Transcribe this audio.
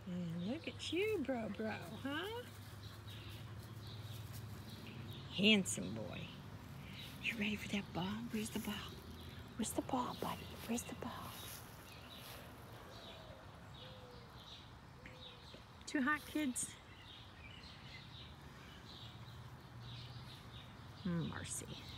And look at you, bro, huh? Handsome boy. You ready for that ball? Where's the ball? Where's the ball, buddy? Where's the ball? Too hot, kids? Mercy.